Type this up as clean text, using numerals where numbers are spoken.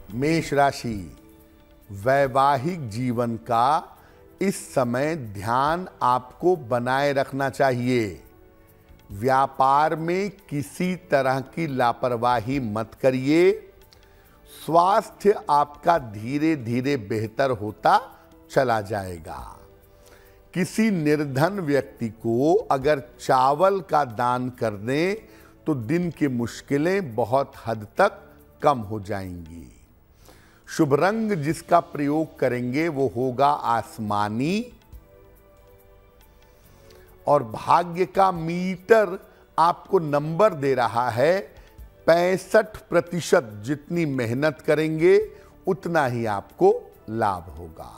मेष राशि, वैवाहिक जीवन का इस समय ध्यान आपको बनाए रखना चाहिए। व्यापार में किसी तरह की लापरवाही मत करिए। स्वास्थ्य आपका धीरे धीरे बेहतर होता चला जाएगा। किसी निर्धन व्यक्ति को अगर चावल का दान कर दें तो दिन की मुश्किलें बहुत हद तक कम हो जाएंगी। शुभ रंग जिसका प्रयोग करेंगे वो होगा आसमानी और भाग्य का मीटर आपको नंबर दे रहा है 65%। जितनी मेहनत करेंगे उतना ही आपको लाभ होगा।